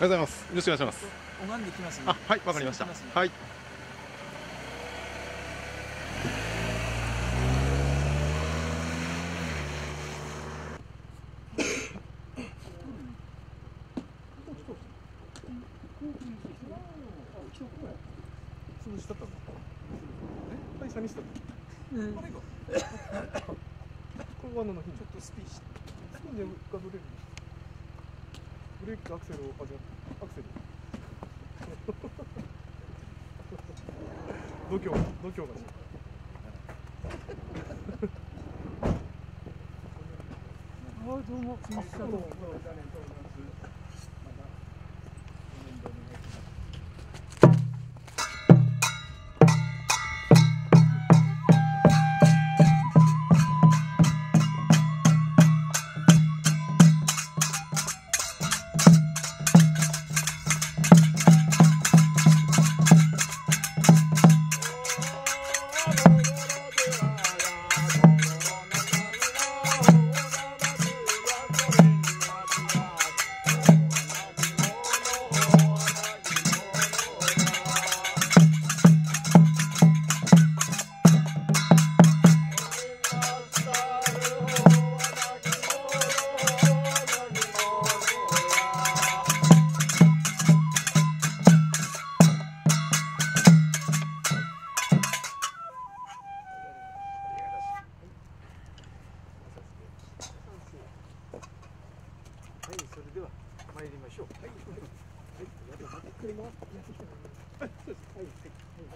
ございます。よろしくお願いします。 拝んできます。 あ、はい、わかりました。はい。 潰しとったの？はい、サニスト。これが。これはの日ちょっとスピンでがブレーキ。ブレーキとアクセルをアクセル。度胸があ、どうも、すみません。はい、それでは参りましょう。はい、車やってきたのに。はい、そうです。はい、はい、はい。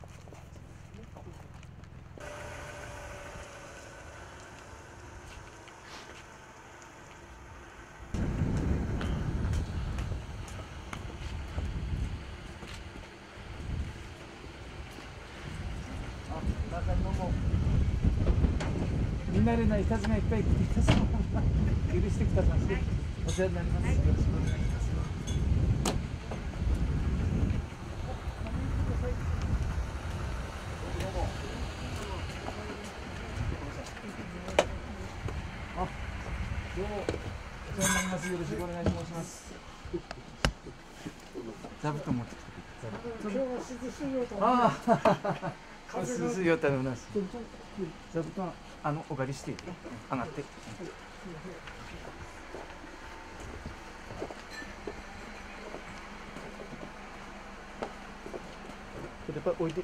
あ、中野も見慣れない人たちがいっぱい来てください。許してください。お世話になります。よろしくお願いします。あ、どうもお世話になります。よろしくお願いします。座布団持ってきてくれ。今日は涼しいよと。ああ、涼しいよと思います。座布団お借りして上がって。やっぱり置いて。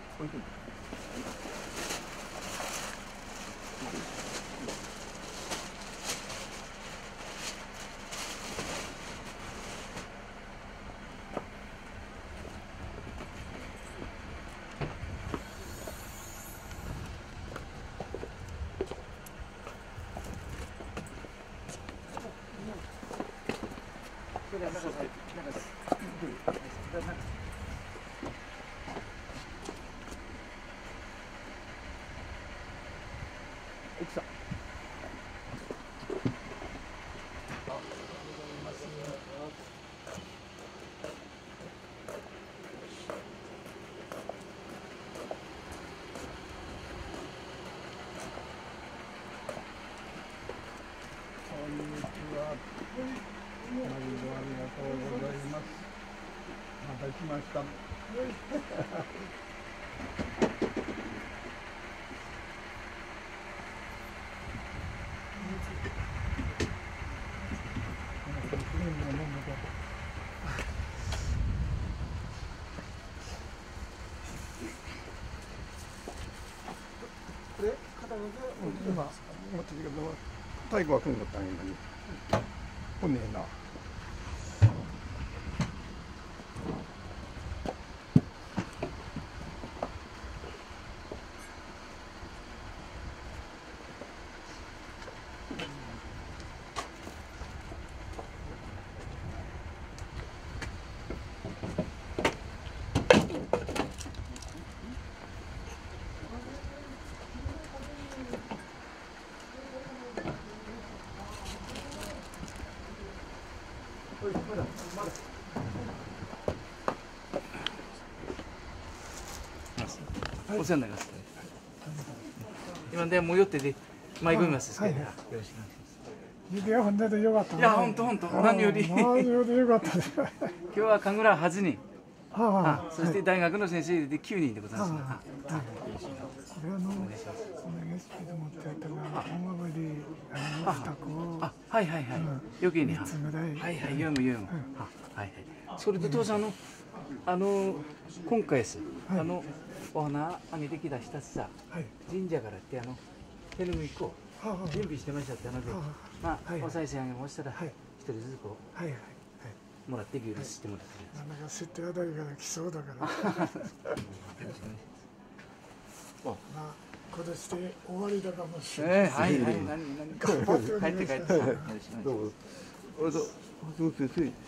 奥さん。こんにちは。毎度ありがとうございます。また来ました。これ片付け今持ってるけど太鼓は組んだったんやのに来ねえな。お世話になります。今でもう寄ってで参りますですけど、よろしくお願いします。 雪が降んでてよかったね。 いや本当何より何よりよかったです。 今日は神楽8人、 はそして大学の先生で9人でございます。 これお願いします。持ってやったからお守り2個。 はい余計に 3つぐらい。 はい言うもはいそれで父さん今回です。お花あげてきた人さ、神社からって手ぬぐいこう準備してましたってまあお賽銭あげましたら一人ずつこうもらっていくようにしてもらって。 なんか知ってあたりから来そうだから。まあ今年で終わりだかもしれない。 はい帰って。 どうも。俺と松本先生紹介。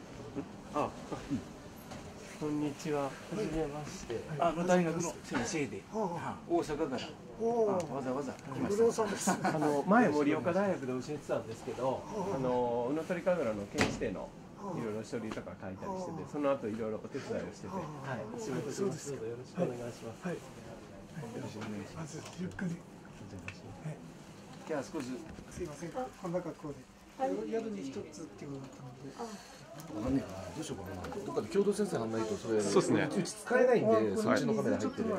こんにちは。はじめまして。 大学の先生で大阪からわざわざ来ました。 前盛岡大学で教えてたんですけど、鵜鳥神楽の県指定のいろいろ書類とか書いたりしてて、その後いろいろお手伝いをしてて、仕事します。どうぞよろしくお願いします。 よろしくお願いします。まずゆっくり。 今日は少しすいません。こんな格好で。宿に一つってことだったので。 どうしようかな。どっかで共同先生はんないとそれ。 そうですね。 うち使えないんで、そっちのカメラ入ってる。 はい。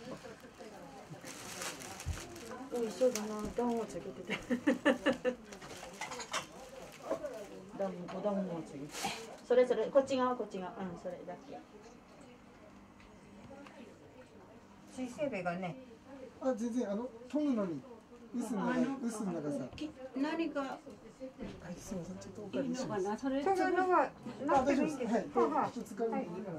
一緒だな、暖をつけてて。お団子をつけて。それこっち側、それだけ。 水性べがね。 全然研ぐのに薄の長さ。 何か。 すみません、ちょっとお借りします。 それのはなってるんです。 はい。一つ使うのでいいから。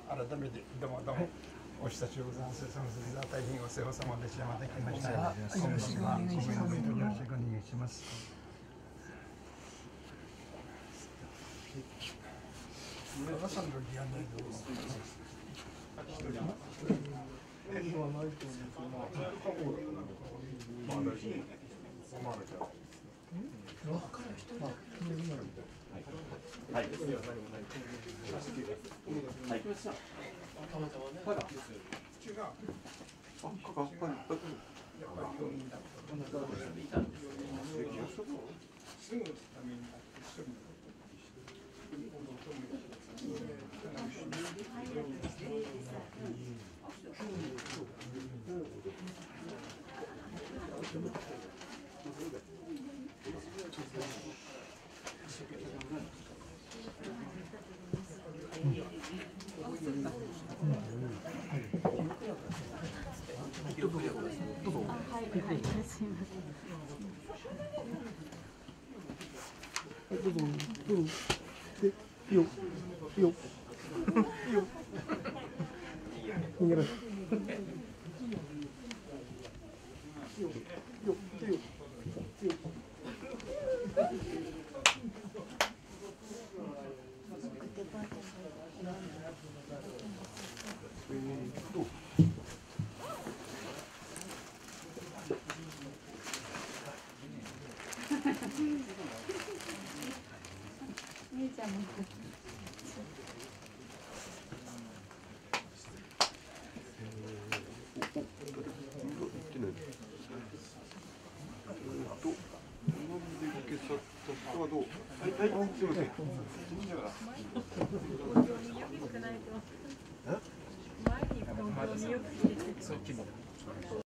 改めてどうもどうも。お久しぶりです。その杉沢大変お世話様でした。また来ました。今年はごめんなさい。よろしくお願いします。長さんの議案内どうぞ。 はい。 すみません。 前に本当によく聞いて